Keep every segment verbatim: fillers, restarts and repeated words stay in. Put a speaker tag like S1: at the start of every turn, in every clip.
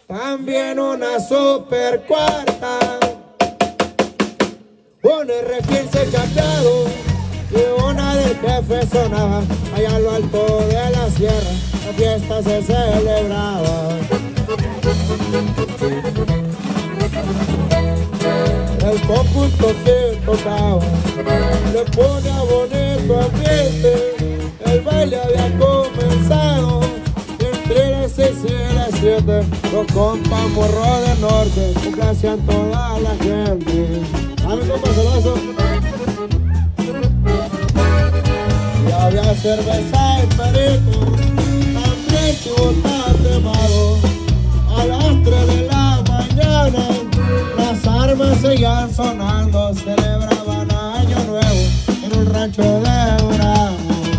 S1: también una super cuarta, un R quince chapeado y una del jefe sonaba. Allá a lo alto de la sierra la fiesta se celebraba. El conjunto que tocaba le ponía bonito ambiente. El baile había comenzado entre las seis y las siete. Los compas morros del norte complacían toda la gente. Dame compa Celoso. Y había cerveza y perico, también chibota quemado. A las tres de la mañana las armas seguían sonando. Celebraban año nuevo en un rancho de Bravo.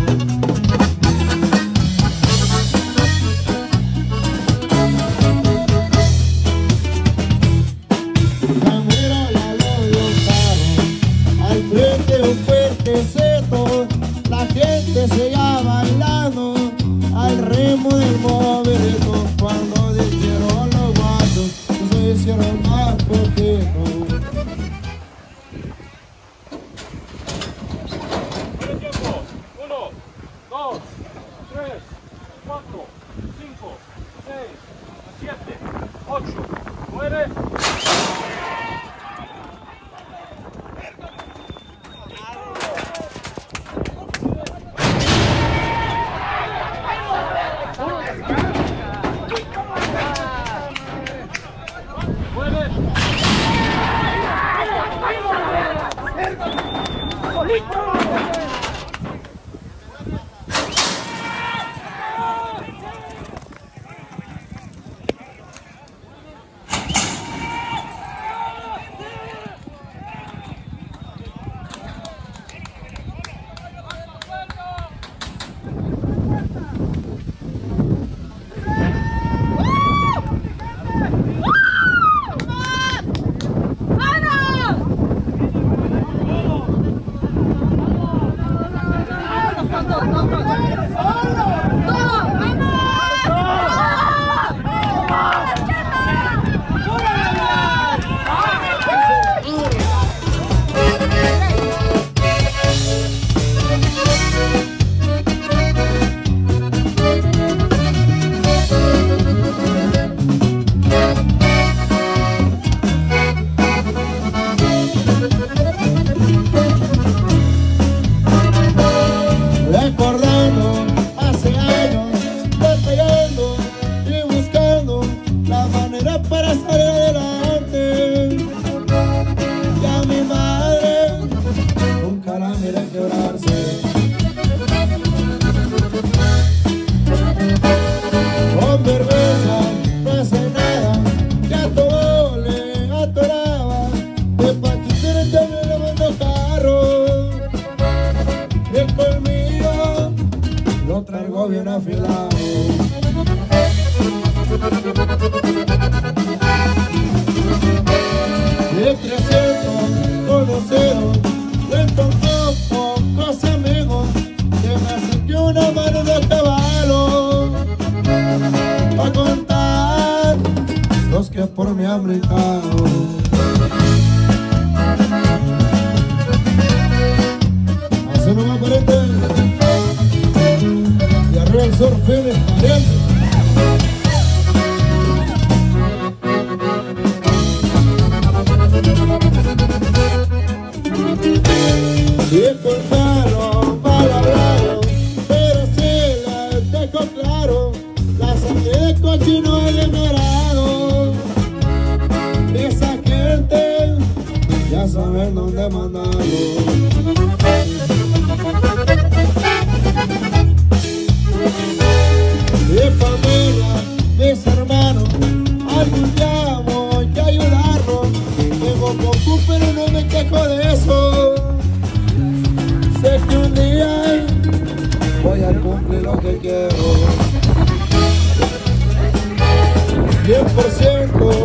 S1: La gente seguía bailando al ritmo del movimiento. Cuando dijeron los guatos que se hicieron más poquitos.
S2: Tiene tiempo. Uno, dos, tres, cuatro, cinco, seis, siete, ocho, nueve.
S1: Bien afilado. De trescientos conocidos, le tocó pocos amigos, que me acerqué una mano de caballo pa' contar los que por mí han brincado. Así no me aparente. El surfing es caliente. Y cortaron palabras, pero sí les dejo claro, la sangre de cochino es liberado. Esa gente ya saben dónde mandarlo. Mi familia, mis hermanos, algún día voy a ayudarlos. Tengo poco pero no me quejo de eso. Sé que un día voy a cumplir lo que quiero. cien por ciento